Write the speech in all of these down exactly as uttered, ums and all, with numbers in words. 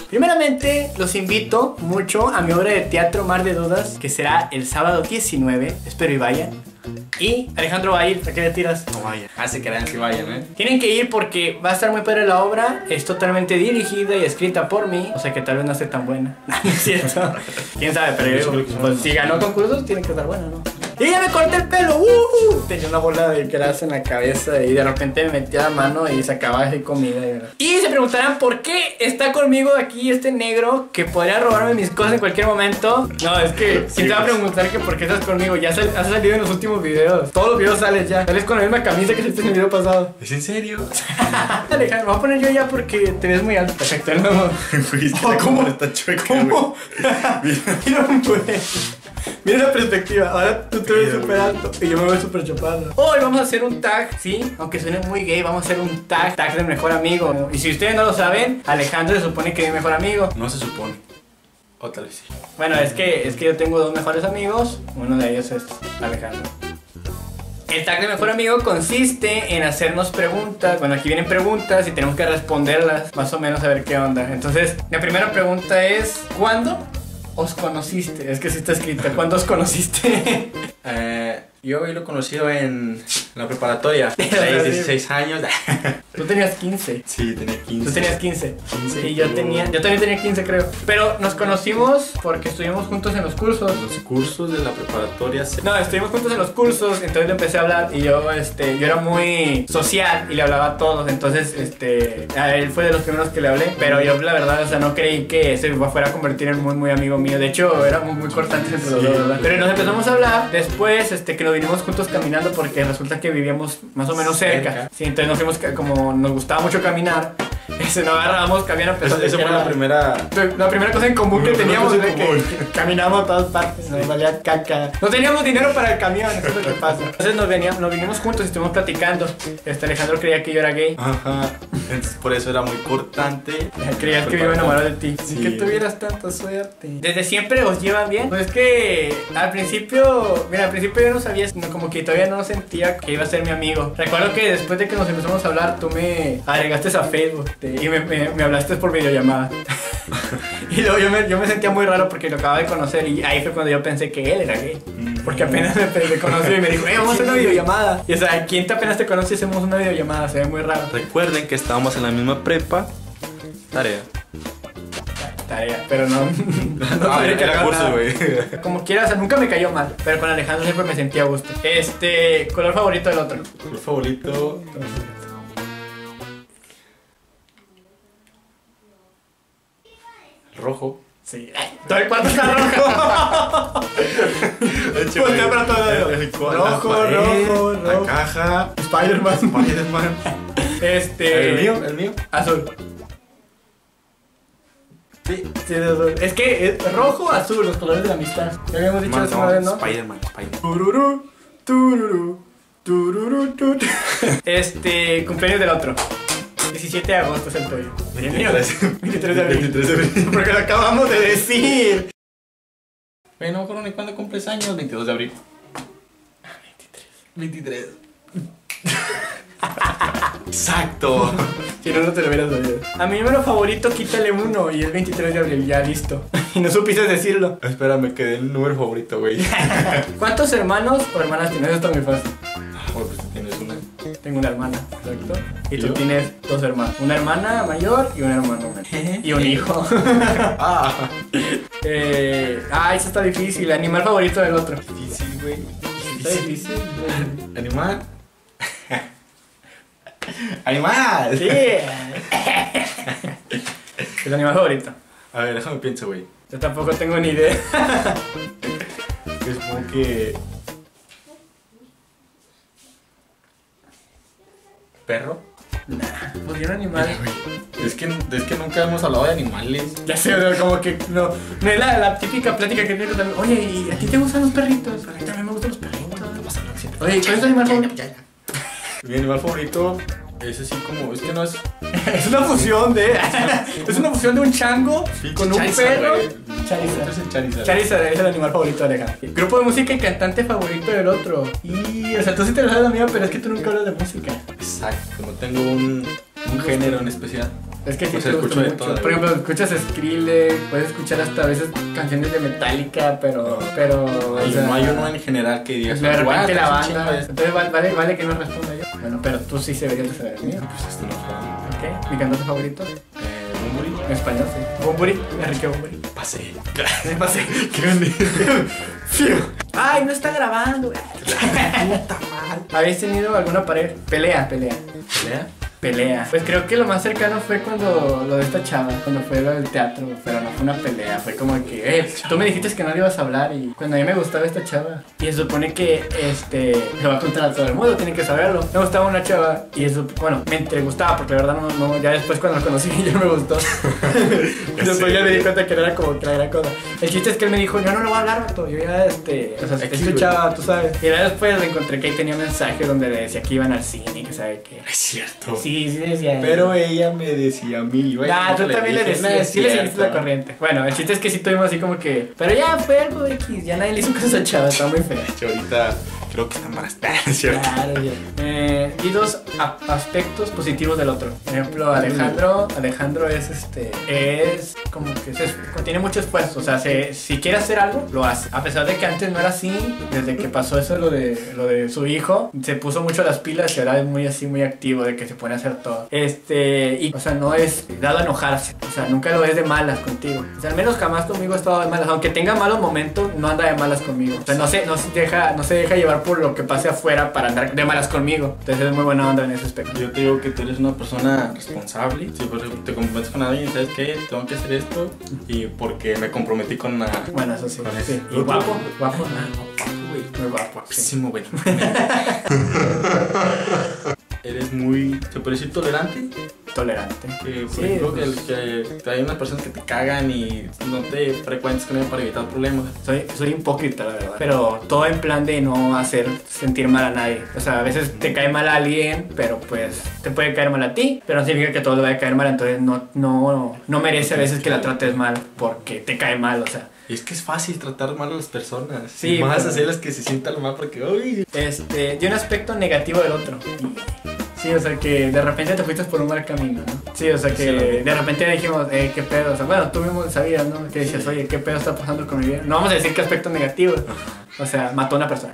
Primeramente, los invito mucho a mi obra de teatro Mar de Dudas, que será el sábado diecinueve. Espero y vayan. Y Alejandro va a ir, ¿a qué le tiras? No vayan. Hace que vean si vayan, ¿eh? Tienen que ir porque va a estar muy padre la obra. Es totalmente dirigida y escrita por mí. O sea que tal vez no esté tan buena. No es cierto. Quién sabe, pero yo, pues, si ganó concursos, tiene que estar buena, ¿no? Y ya me corté el pelo. ¡Uh! Tenía una bola de grasa en la cabeza y de repente me metía la mano y sacaba así comida. Y, y se preguntarán por qué está conmigo aquí este negro que podría robarme mis cosas en cualquier momento. No, es que si te va a preguntar que por qué estás conmigo. Ya sal, has salido en los últimos videos. Todos los videos sales ya. Sales con la misma camisa que saliste en el video pasado. ¿Es en serio? Alejandro, me voy a poner yo ya porque te ves muy alto. Perfecto, no. Oh, ¿cómo está chueca? ¿Cómo? Mira, pues. Mira la perspectiva, ahora tú te ves súper alto y yo me veo súper chapado. Hoy vamos a hacer un tag, sí, aunque suene muy gay, vamos a hacer un tag, tag del mejor amigo. Y si ustedes no lo saben, Alejandro se supone que es mi mejor amigo. No se supone. O tal vez sí. Bueno, es que, es que yo tengo dos mejores amigos, uno de ellos es Alejandro. El tag de mejor amigo consiste en hacernos preguntas. Bueno, aquí vienen preguntas y tenemos que responderlas, más o menos a ver qué onda. Entonces, la primera pregunta es, ¿cuándo os conociste? Es que sí está escrita. ¿Cuándo os conociste? eh, yo hoy lo he conocido en la preparatoria. Tenía dieciséis años. Tú tenías quince. Sí, tenía quince. Tú tenías quince. quince. Y yo tenía, yo también tenía quince, creo. Pero nos conocimos porque estuvimos juntos en los cursos. Los cursos de la preparatoria. Se... No, estuvimos juntos en los cursos, entonces le empecé a hablar y yo, este, yo era muy social y le hablaba a todos, entonces, este, a él fue de los primeros que le hablé, pero yo la verdad, o sea, no creí que se fuera a convertir en muy, muy amigo mío. De hecho, era muy, muy cortante entre los dos, ¿verdad? Pero nos empezamos a hablar después, este, que nos vinimos juntos caminando porque resulta que vivíamos más o menos cerca. cerca. Sí, entonces nos fuimos, como nos gustaba mucho caminar, ese, nos agarrábamos, caminar a pesar de Esa que fue era la primera... La primera cosa en común que teníamos de que, que caminamos a todas partes, nos valía caca. No teníamos dinero para el camión, eso es lo que pasa. Entonces nos, veníamos, nos vinimos juntos y estuvimos platicando. Este Alejandro creía que yo era gay. Ajá. Entonces por eso era muy cortante. Creías que yo iba enamorado de ti. Sí. Que tuvieras tanta suerte. ¿Desde siempre os llevan bien? Pues es que al principio, mira, al principio yo no sabía, como que todavía no sentía que iba a ser mi amigo. Recuerdo que después de que nos empezamos a hablar, tú me agregaste a Facebook y me, me, me hablaste por videollamada. Y luego yo me, yo me sentía muy raro porque lo acababa de conocer y ahí fue cuando yo pensé que él era gay. Porque apenas me, me conoció y me dijo, eh, vamos a hacer una videollamada. Y o sea, ¿quién te apenas te conoce y hacemos una videollamada? Se ve muy raro. Recuerden que estábamos en la misma prepa. Tarea. Tarea, pero no. No, no era, era curso, güey. Como quieras, o sea, nunca me cayó mal. Pero con Alejandro siempre me sentía a gusto. Este, color favorito del otro. Color favorito. Rojo. Sí. Todo el cuarto está rojo. Voltea para todo lado. Rojo, rojo, rojo. La caja. Spider-Man. Spider-Man. Este. El mío, el mío. Azul. Sí, sí, es azul. Es que es rojo, azul, los colores de la amistad. Ya habíamos dicho eso una vez, ¿no? Spider-Man, Spider-Man. Tururú, tururú, tururú, tururú. Este, cumpleaños del otro. diecisiete de agosto es el tuyo. ¿Y el mío? veintitrés de abril. veintitrés de abril. Porque lo acabamos de decir. Güey, no me acuerdo ni cuándo cumples años. veintidós de abril. veintitrés. Exacto. Si no, no te lo hubieras sabido. A mi número favorito, quítale uno y es veintitrés de abril, ya listo. Y no supiste decirlo. Espera, me quedé el número favorito, güey. ¿Cuántos hermanos o hermanas tienes? Eso está muy fácil. Bueno, pues tú tienes una. Tengo una hermana, exacto. Y, ¿Y tú yo? tienes dos hermanos. Una hermana mayor y un hermano menor. Y un hijo. Ah. eh, ah, eso está difícil. Animal favorito del otro. Difícil, güey. Está difícil. Animal. Animal. Sí. El animal favorito. A ver, déjame pienso, güey. Yo tampoco tengo ni idea. Es como que... ¿Perro? Nah, pues yo un animal. Es que, es que nunca hemos hablado de animales. Ya sé, o sea, como que no, no es la, la típica plática que tienes también. Oye, ¿y a ti te gustan los perritos? A mí también me gustan los perritos. No pasa nada. Oye, ¿cuál es tu animal favorito? Mi animal favorito es así como... Es que no es... Es una fusión de... Es una fusión de un chango con un Charizard, perro. güey. Charizard. Es el Charizard. Charizard es el animal favorito de Alejandro. Grupo de música y cantante favorito del otro. Y, o sea, tú sí te lo sabes la mía, pero es que tú nunca hablas de música. Exacto, no tengo un, un género en especial. Es que sí Pues te gusta escucho de mucho. todo, Por ejemplo, escuchas Skrillex, puedes escuchar hasta a veces canciones de Metallica, pero... pero o Hay- sea, no hay uno en general que digas, de repente "Guau, la traes un banda... chingo de esto". Entonces vale, vale, vale que no responda yo. Bueno, pero tú sí se deberías de saber el mío. Pues este no fue. ¿Ok? ¿Mi cantante favorito? Eh, Bunbury. En español, sí. Bunbury, Enrique Bunbury. Pasé. Me pasé. Qué grande. Ay, no está grabando. Puta mal. ¿Habéis tenido alguna pared? Pelea, pelea. ¿Pelea? Pelea. Pues creo que lo más cercano fue cuando lo de esta chava, cuando fue lo del teatro, pero no fue una pelea, fue como que, eh, tú me dijiste que no le ibas a hablar y cuando a mí me gustaba esta chava y se supone que, este, lo va a contar a todo el mundo, tienen que saberlo. Me gustaba una chava y eso, bueno, me entre gustaba porque la verdad no, no, ya después cuando lo conocí ya no me gustó. Después ya me di cuenta que no era como que la gran cosa. El chiste es que él me dijo, yo no le voy a hablar, vato, yo ya, este, o sea, te Aquí, escuchaba, tú sabes. Y ya después le encontré que ahí tenía un mensaje donde le decía que iban al cine y que sabe que... Es cierto. Sí, sí decía. Pero ella me decía a mí. Güey, Nah, tú también le dije, "No decías, es sí le seguiste la cierto". corriente. Bueno, el chiste es que sí tuvimos así como que. Pero ya fue algo X, ya nadie le hizo caso a chava, está muy fea. Que ahorita creo que está embarazada, ¿es cierto? Claro, ya. Eh, y dos a- aspectos positivos del otro. Por ejemplo, Alejandro, Alejandro es este, es como que se, tiene mucho esfuerzo. O sea, se, si quiere hacer algo, lo hace. A pesar de que antes no era así, desde que pasó eso lo de, lo de su hijo, se puso mucho las pilas y ahora es muy así, muy activo, de que se pone a hacer todo. Este, y, o sea, no es dado a enojarse. O sea, nunca lo es de malas contigo. O sea, al menos jamás conmigo ha estado de malas. Aunque tenga malos momentos, no anda de malas conmigo. O sea, no se, no se deja, no se deja llevar por lo que pase afuera para andar de malas conmigo. Entonces es muy buena onda en ese aspecto. Yo te digo que tú eres una persona responsable. Si por ejemplo te comprometes con alguien y sabes que tengo que hacer esto y porque me comprometí con una. Bueno, eso sí. Con Sí. ese. Y guapo, guapo. güey. Muy guapo. Sí. Guapísimo, güey. Eres muy, se puede decir, tolerante. Tolerante. Que, por Sí, ejemplo, pues. que, que hay unas personas que te cagan y no te frecuentes con ellos para evitar problemas. Soy, soy hipócrita, la verdad. Pero todo en plan de no hacer sentir mal a nadie. O sea, a veces te cae mal a alguien, pero pues te puede caer mal a ti. Pero no significa que todo le vaya a caer mal. Entonces no, no, no merece a veces que la trates mal porque te cae mal, o sea. Y es que es fácil tratar mal a las personas. Sí, Y más pero- hacerlas que se sientan mal porque, uy. Este, de un aspecto negativo del otro. Sí, o sea que de repente te fuiste por un mal camino, ¿no? Sí, o sea que Sí, lo vi. de repente dijimos, eh, qué pedo, o sea, bueno, tú mismo sabías, ¿no? Que decías, oye, qué pedo está pasando con mi vida. No vamos a decir qué aspecto negativo. O sea, mató a una persona.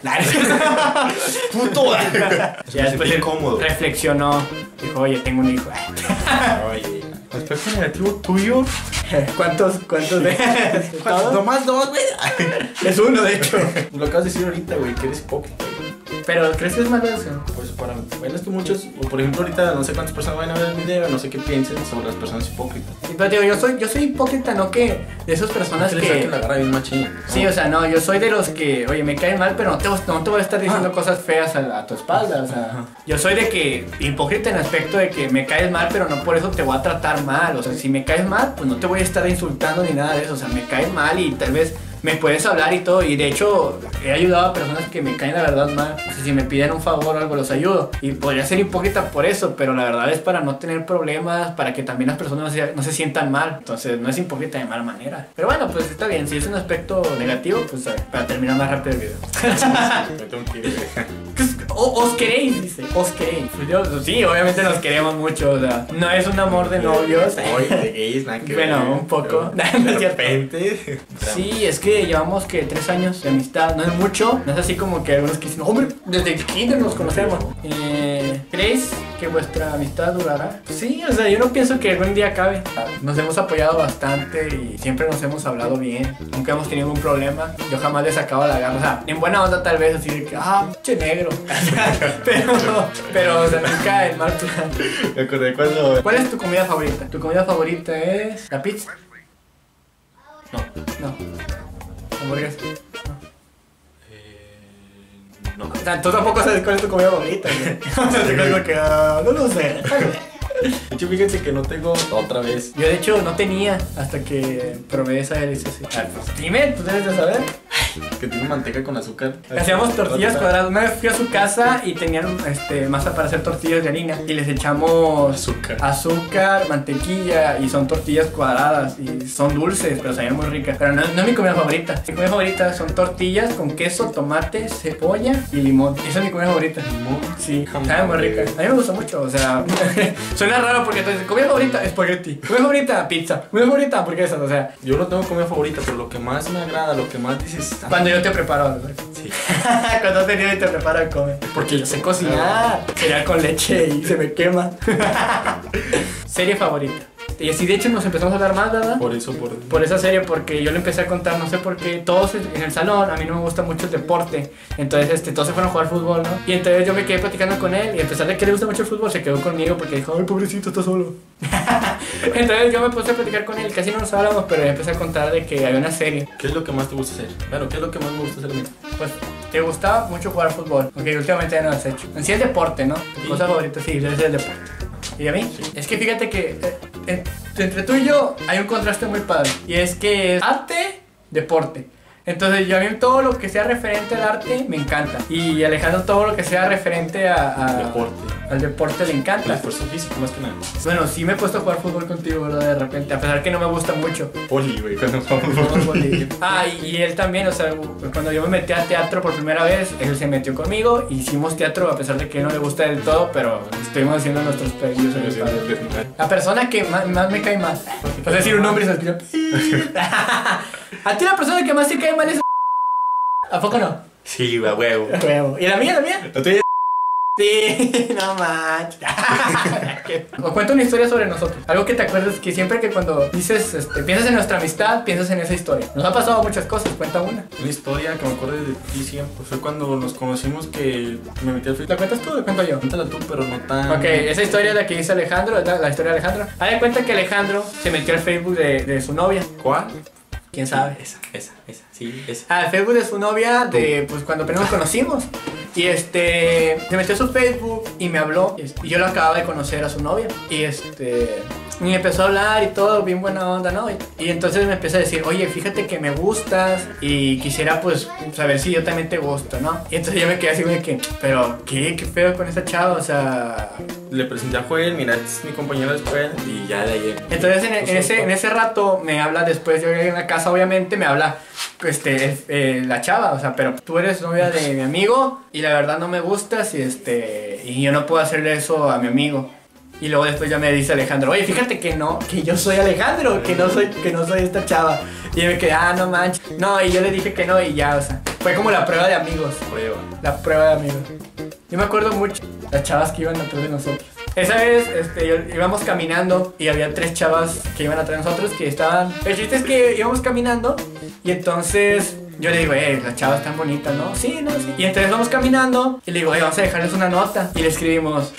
¡Puto! Ya después él incómodo. reflexionó, dijo, oye, tengo un hijo. Oye, aspecto negativo tuyo. ¿Cuántos, cuántos de todos? Nomás dos, güey. Es uno, de hecho. Lo acabas de decir ahorita, güey, que eres hipócrita, güey. Pero, ¿crees que es malo eso? Pues para bueno, es que muchos, o por ejemplo ahorita no sé cuántas personas van a ver el video, no sé qué piensen sobre las personas hipócritas. Sí, pero digo, yo soy, yo soy hipócrita, no que de esas personas Se les que... saque la garra bien machín. Sí, o sea, no, yo soy de los que, oye, me caen mal, pero no te, no te voy a estar diciendo Ah. cosas feas a, a tu espalda, o sea, Ajá. yo soy de que, hipócrita en el aspecto de que me caes mal, pero no por eso te voy a tratar mal, o sea, si me caes mal, pues no te voy a estar insultando ni nada de eso, o sea, me caes mal y tal vez me puedes hablar y todo, y de hecho he ayudado a personas que me caen la verdad mal, o sea, si me piden un favor o algo los ayudo, y podría ser hipócrita por eso, pero la verdad es para no tener problemas, para que también las personas no se, no se sientan mal, entonces no es hipócrita de mala manera, pero bueno, pues está bien, si es un aspecto negativo, pues a ver, para terminar más rápido el video. Me tengo que ir, güey. O- os queréis, dice, os queréis. Pues yo, sí, obviamente nos queremos mucho, o sea, no es un amor de novios. Hoy de gays, nada que Bueno, ver. un poco. Pero No es de cierto. repente. Sí, es que llevamos que tres años de amistad, no es mucho, no es así como que algunos que dicen, hombre, desde kinder nos conocemos. Eh, ¿Creéis que vuestra amistad durará? Sí, o sea, yo no pienso que algún día acabe. Nos hemos apoyado bastante y siempre nos hemos hablado bien, nunca hemos tenido ningún problema. Yo jamás le sacaba la garra, o sea, en buena onda tal vez, así de que, ah, che negro. pero, pero, o sea, nunca en mal plan. Me acordé cuando. ¿Cuál es tu comida favorita? ¿Tu comida favorita es la pizza? No. No. ¿Hamburguesa? Eh, no. O sea, tú tampoco sabes cuál es tu comida favorita, ¿no? O sea, te digo que, ah, no lo sé. De hecho, fíjense que no tengo otra vez. Yo de hecho no tenía hasta que probé esa delicia así. Ah, pues, dime, tú debes de saber. Que tiene manteca con azúcar. Hacíamos tortillas cuadradas. Una vez fui a su casa y tenían este, masa para hacer tortillas de harina. Y les echamos Azúcar. azúcar, mantequilla y son tortillas cuadradas. Y son dulces, pero sabían muy ricas. Pero no, no es mi comida favorita. Mi comida favorita son tortillas con queso, tomate, cebolla y limón. Esa es mi comida favorita. Limón. Sí, Jamás. sabe muy rica. A mí me gusta mucho, o sea, suena suena raro porque entonces, comida favorita, espagueti. Comida favorita, pizza. Comida favorita, hamburguesas, o sea. Yo no tengo comida favorita, pero lo que más me agrada, lo que más dices. Cuando yo te preparo algo. Sí. Cuando has venido y te preparo comer. Porque yo sé cocinar. Cereal con leche y se me quema. Serie favorita. Y así de hecho nos empezamos a hablar más, ¿verdad? Por eso, por... Por esa serie, porque yo le empecé a contar, no sé por qué, todos en el salón, a mí no me gusta mucho el deporte, entonces este, todos se fueron a jugar fútbol, ¿no? Y entonces yo me quedé platicando con él, y a pesar de que le gusta mucho el fútbol, se quedó conmigo porque dijo, ay, pobrecito, está solo. Entonces yo me puse a platicar con él, casi no nos hablamos, pero empecé a contar de que había una serie. ¿Qué es lo que más te gusta hacer? Claro, ¿qué es lo que más me gusta hacer a mí? Pues, te gustaba mucho jugar fútbol, porque últimamente ya no lo has hecho. En sí es deporte, ¿no? Tu cosa favorita, sí, es el deporte. ¿Y a mí? Sí. Es que fíjate que eh, eh, entre tú y yo hay un contraste muy padre. Y es que es arte, deporte. Entonces yo a mí todo lo que sea referente al arte me encanta. Y Alejandro todo lo que sea referente a, a deporte. Al deporte le encanta. El esfuerzo físico más que nada. Bueno, sí me he puesto a jugar fútbol contigo, ¿verdad? De repente, a pesar que no me gusta mucho. Poli, güey, cuando jugamos poli. Ah, y, y él también, o sea, cuando yo me metí a teatro por primera vez, él se metió conmigo, hicimos teatro a pesar de que no le gusta del todo, pero estuvimos haciendo nuestros pedidos. La persona que más, más me cae mal, es decir, un nombre y se escribe. A ti la persona que más te cae mal es... ¿A poco no? Sí, güey, huevo. Huevo. ¿Y la mía, la mía? ¿La tuya? Sí, no manches. Os cuento una historia sobre nosotros. Algo que te acuerdas que siempre que cuando dices, este, piensas en nuestra amistad, piensas en esa historia. Nos ha pasado muchas cosas, cuenta una. Una historia que me acuerdo de ti siempre fue cuando nos conocimos que me metí al Facebook. ¿La cuentas tú o la cuento yo? Cuéntala tú, pero no tan... Ok, esa historia es la que dice Alejandro, la, la historia de Alejandro. Haz de cuenta que Alejandro se metió al Facebook de, de su novia. ¿Cuál? ¿Quién sabe? Esa, esa, esa, sí, esa. Ah, el Facebook de su novia, de pues cuando apenas nos conocimos. Y este, se metió a su Facebook y me habló. Y yo lo acababa de conocer a su novia. Y este, y me empezó a hablar y todo, bien buena onda, ¿no? Y, y entonces me empezó a decir, oye, fíjate que me gustas y quisiera pues saber si yo también te gusto, ¿no? Y entonces yo me quedé así, güey, que, pero, ¿qué? ¿Qué pedo con esta chava? O sea... Le presenté a Joel, mira, este es mi compañero de escuela y ya de ahí. Entonces en, en, ese, en ese rato me habla después, yo llegué en la casa obviamente, me habla este, eh, la chava, o sea, pero tú eres novia de mi amigo y la verdad no me gustas y, este, y yo no puedo hacerle eso a mi amigo. Y luego después ya me dice Alejandro, oye, fíjate que no, que yo soy Alejandro, que no soy, que no soy esta chava. Y yo me quedé, ah, no manches. No, y yo le dije que no y ya, o sea, fue como la prueba de amigos. Prueba. La prueba de amigos. Yo me acuerdo mucho las chavas que iban atrás de nosotros. Esa vez este, yo, íbamos caminando y había tres chavas que iban atrás de nosotros que estaban... El chiste es que íbamos caminando y entonces yo le digo, eh, las chavas están bonitas, ¿no? Sí, no, sí. Y entonces vamos caminando y le digo, eh, vamos a dejarles una nota. Y le escribimos...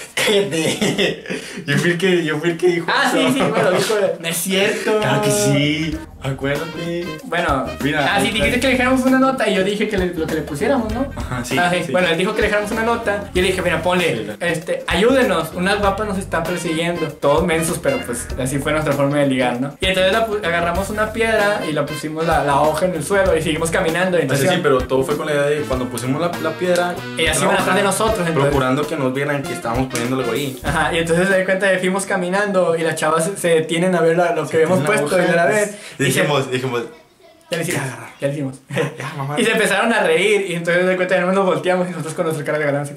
Yo fui el que, yo fui el que dijo Ah, eso. sí, sí, bueno, dijo... No es cierto. Claro que sí. Acuérdate. Bueno, mira, ah, sí, dijiste que le dejáramos una nota y yo dije que le, lo que le pusiéramos, ¿no? Ajá, sí, ah, sí. sí. Bueno, él dijo que le dejáramos una nota y yo le dije, mira, ponle, Sí, este, ayúdenos, unas guapas nos están persiguiendo. Todos mensos, pero pues así fue nuestra forma de ligar, ¿no? Y entonces la, agarramos una piedra y la pusimos la, la hoja en el suelo y seguimos caminando. Entonces, sí, pero todo fue con la idea de cuando pusimos la, la piedra. Ellas iban atrás de nosotros, entonces. Procurando que nos vieran que estábamos poniéndolo ahí. Ajá, y entonces se da cuenta de que fuimos caminando y las chavas se, se detienen a ver la, lo que habíamos puesto y de la vez. Y dijimos, dijimos, ya le hicimos, ya le hicimos. ya, mamá. Y se empezaron a reír y entonces se da cuenta de que nos volteamos y nosotros con nuestra cara de galán.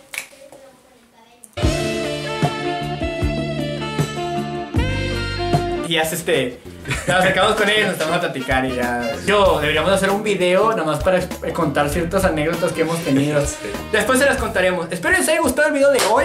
Y ya este, nos acercamos con ellos, nos estamos a platicar y ya. Yo, deberíamos hacer un video nomás para contar ciertas anécdotas que hemos tenido. Después se las contaremos. Espero les haya gustado el video de hoy.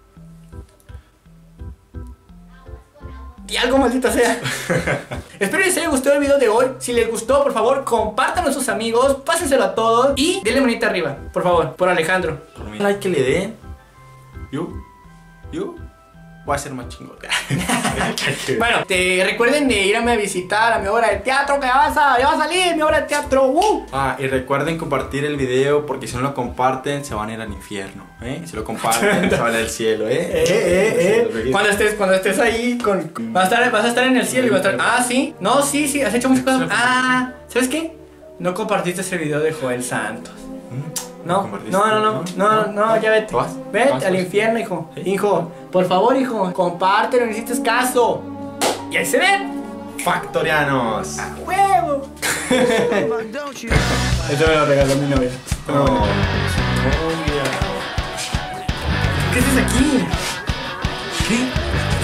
Y algo maldita sea. Espero les haya gustado el video de hoy. Si les gustó, por favor, compártanlo a sus amigos, pásenselo a todos y denle manita arriba, por favor, por Alejandro. Por mí. Like que le den. Yo, yo voy a ser más chingón. Bueno, te recuerden de irme a visitar a mi obra de teatro, que ya va a, ya va a salir mi obra de teatro. ¡Uh! Ah, y recuerden compartir el video porque si no lo comparten se van a ir al infierno, ¿eh? Si lo comparten se van al cielo, ¿eh? Eh, eh, eh. Cuando estés, cuando estés ahí con... Vas a estar, vas a estar en el cielo y vas a estar... Ah, sí. No, sí, sí, has hecho muchas cosas. Ah, ¿sabes qué? No compartiste ese video de Joel Santos. No, no, no, no, no, no, ya vete. ¿Vas? Vete ¿Vas? al infierno, hijo. Hijo, por favor, hijo, compártelo, no hiciste caso. Y ahí se ven. Factorianos. ¡A huevo! Eso me lo regaló mi novia. No. ¿Qué haces aquí? ¿Qué?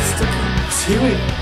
Sí, güey.